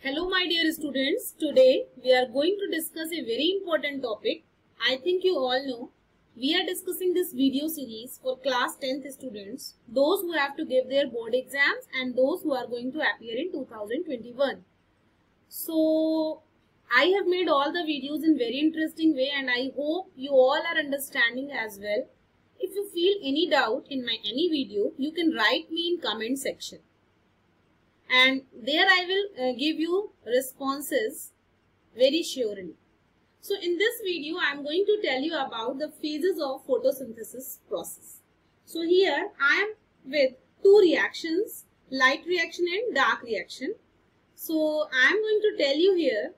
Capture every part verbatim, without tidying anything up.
Hello my dear students, today we are going to discuss a very important topic. I think you all know we are discussing this video series for class tenth students, those who have to give their board exams and those who are going to appear in two thousand twenty-one. So I have made all the videos in very interesting way and I hope you all are understanding as well. If you feel any doubt in my any video, you can write me in comment section. And there I will uh, give you responses very surely. So in this video I am going to tell you about the phases of photosynthesis process. So here I am with two reactions, light reaction and dark reaction. So I am going to tell you here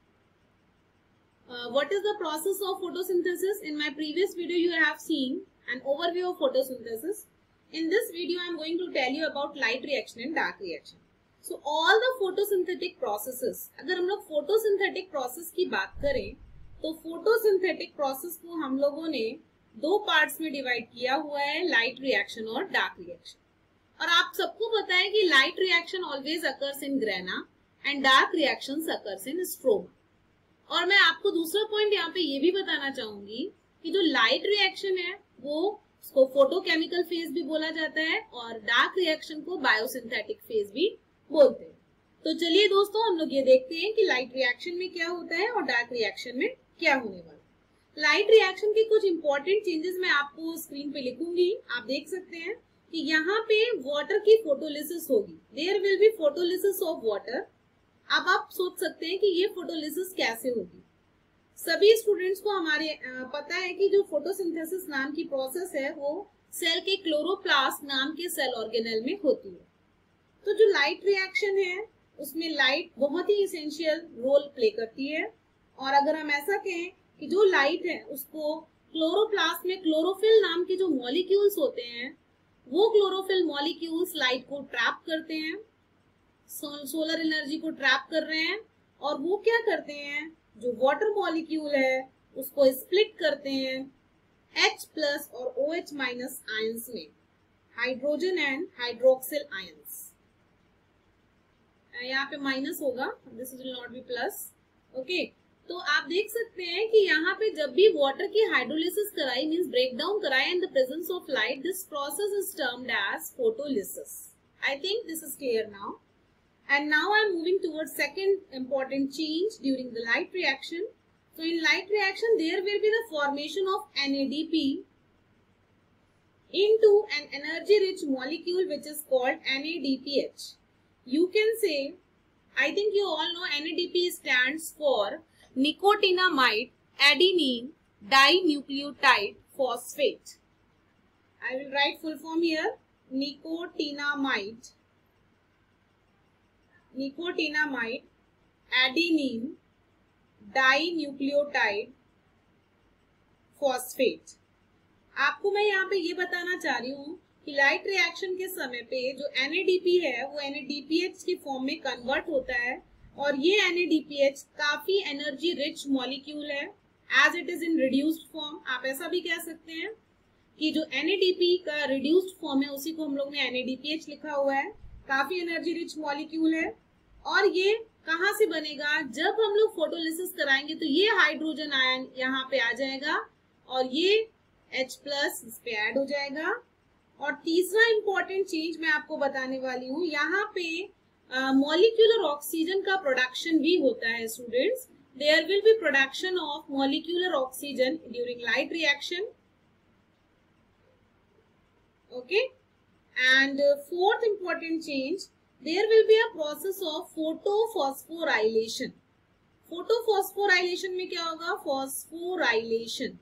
uh, what is the process of photosynthesis. In my previous video you have seen an overview of photosynthesis. In this video I am going to tell you about light reaction and dark reaction. So all the photosynthetic processes, अगर हम लोग photosynthetic process की बात करें तो photosynthetic process को हम लोगों ने दो parts में divide किया हुआ है, light reaction और dark reaction. और आप सबको पता है कि light reaction always occurs in grana and dark reactions occurs in stroma. और मैं आपको दूसरा point यहाँ पे ये भी बताना चाहूंगी कि जो light reaction है वो उसको photochemical phase भी बोला जाता है और dark reaction को biosynthetic phase भी बोलते हैं. तो चलिए दोस्तों हम लोग ये देखते हैं कि लाइट रिएक्शन में क्या होता है और डार्क रिएक्शन में क्या होने वाला. लाइट रिएक्शन के कुछ इंपॉर्टेंट चेंजेस मैं आपको स्क्रीन पे लिखूंगी. आप देख सकते हैं कि यहाँ पे वाटर की फोटोलिसिस होगी. There will be photolysis of water. अब आप सोच सकते हैं कि ये फोटोलिसिस कैसे होगी. सभी स्टूडेंट्स को हमारे पता है कि जो फोटोसिंथेसिस नाम की प्रोसेस है वो सेल के क्लोरोप्लास्ट नाम के सेल ऑर्गेनेल में होती है. तो जो लाइट रिएक्शन है उसमें लाइट बहुत ही इसेंशियल रोल प्ले करती है. और अगर हम ऐसा कहें कि जो लाइट है उसको क्लोरोप्लास्ट में क्लोरोफिल नाम के जो मॉलिक्यूल्स होते हैं वो क्लोरोफिल मॉलिक्यूल्स लाइट को ट्रैप करते हैं, सो, सोलर एनर्जी को ट्रैप कर रहे हैं. और वो क्या करते हैं, जो वाटर मॉलिक्यूल है उसको स्प्लिट करते हैं H प्लस और OH माइनस आयंस में, हाइड्रोजन एंड हाइड्रोक्सिल आयंस. यहाँ पे माइनस होगा, this will not be plus. Okay, तो आप देख सकते हैं कि यहाँ पे जब भी वाटर की हाइड्रोलिसिस कराई मींस ब्रेक डाउन कराई in the presence of light, this process is termed as photolysis. I think this is clear now. And now I am moving towards second important change during the light reaction. So in light reaction there will be the formation of N A D P into an energy rich molecule which is called N A D P H. You can say, I think you all know N A D P stands for nicotinamide adenine dinucleotide phosphate. I will write full form here, nicotinamide, nicotinamide adenine dinucleotide phosphate. आपको मैं यहाँ पे ये बताना चाह रही हूँ कि लाइट रिएक्शन के समय पे जो N A D P है वो N A D P H की फॉर्म में कन्वर्ट होता है. और ये N A D P H काफी एनर्जी रिच मॉलिक्यूल है as it is in reduced form. आप ऐसा भी कह सकते हैं कि जो N A D P का रिड्यूस्ड फॉर्म है उसी को हम लोग ने N A D P H लिखा हुआ है. काफी एनर्जी रिच मॉलिक्यूल है. और ये कहाँ से बनेगा, जब हम लोग फोटोलिसिस कराएंगे तो ये हाइड्रोजन आयन यहाँ पे आ जाएगा और ये H प्लस इस पे ऐड हो जाएगा. और तीसरा इंपॉर्टेंट चेंज मैं आपको बताने वाली हूँ, यहाँ पे मॉलिक्यूलर ऑक्सीजन का प्रोडक्शन भी होता है students. There will be production of molecular oxygen during light reaction. Okay, and fourth important change, there will be a process of photophosphorylation. Photophosphorylation में क्या होगा, फॉस्फोराइलेशन.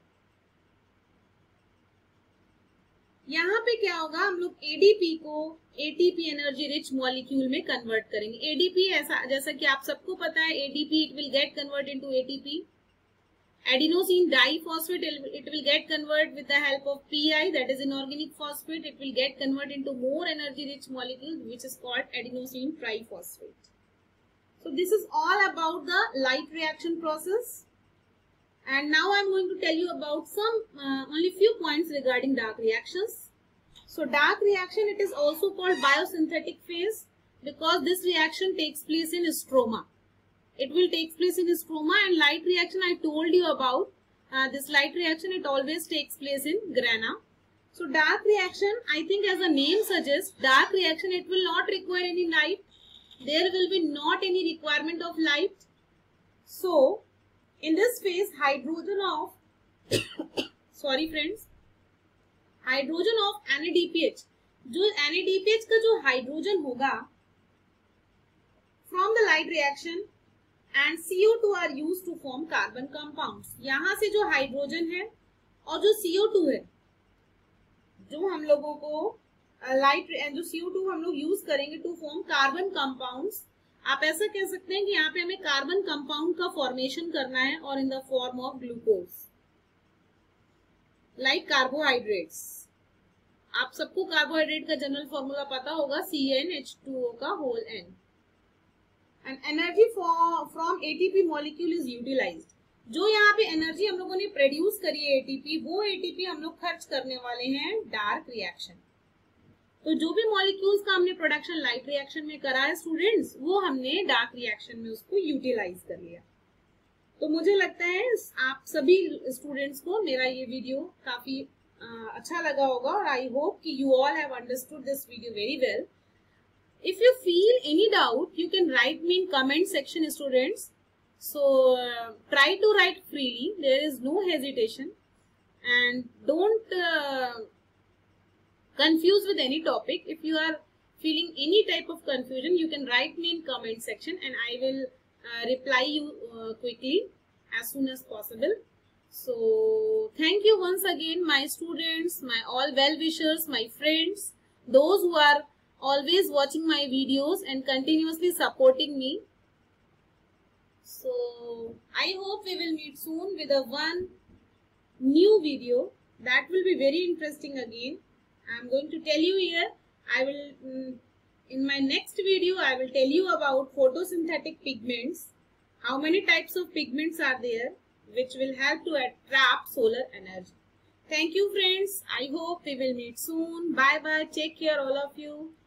यहाँ पे क्या होगा, हम लोग A D P को A T P energy rich molecule में कन्वर्ट करेंगे. A D P ऐसा जैसा कि आप सबको पता है A D P it will get convert into A T P. Adenosine diphosphate it will get convert with the help of P I, that is inorganic phosphate. It will get convert into more energy rich molecule which is called adenosine triphosphate. So this is all about the light reaction process. And now I am going to tell you about some uh, only few points regarding dark reactions. So dark reaction, it is also called biosynthetic phase because this reaction takes place in stroma. it will take place in stroma, and light reaction I told you about. Uh, this light reaction, it always takes place in grana. So dark reaction, I think as the name suggests, dark reaction, it will not require any light. There will be not any requirement of light. So in this phase, hydrogen of sorry friends, hydrogen of N A D P H, जो N A D P H का जो hydrogen होगा from the light reaction and C O two are used to form carbon compounds. यहाँ से जो hydrogen है और जो सी ओ टू है, जो हम लोगों को लाइट uh, जो सी ओ टू हम लोग यूज करेंगे टू फॉर्म कार्बन कंपाउंड्स. आप ऐसा कह सकते हैं कि यहाँ पे हमें कार्बन कंपाउंड का फॉर्मेशन करना है और in the form of glucose, like carbohydrates. आप सबको कार्बोहाइड्रेट का जनरल फॉर्मूला पता होगा, C N H two O का whole N. And energy from A T P molecule is utilized. जो यहाँ पे एनर्जी हम लोगों ने प्रोड्यूस करी है ए टी पी, वो ए टी पी हम लोग खर्च करने वाले हैं डार्क रिएक्शन. तो जो भी मॉलिक्यूल्स का हमने प्रोडक्शन लाइट रिएक्शन में करा है स्टूडेंट्स, वो हमने डार्क रिएक्शन में उसको यूटिलाइज कर लिया. तो मुझे लगता है आप सभी स्टूडेंट्स को मेरा ये वीडियो काफी आ, अच्छा लगा होगा, और आई होप कि you all have understood this video very well. If you feel any doubt, you can write me in comment section students. So try to write freely, there is no hesitation, and don't confused with any topic. If you are feeling any type of confusion, you can write me in comment section and I will uh, reply you uh, quickly as soon as possible. So thank you once again, my students, my all well-wishers, my friends, those who are always watching my videos and continuously supporting me. So I hope we will meet soon with a one new video that will be very interesting again. I am going to tell you here, I will, mm, in my next video, I will tell you about photosynthetic pigments, how many types of pigments are there, which will help to trap solar energy. Thank you friends, I hope we will meet soon. Bye bye, take care all of you.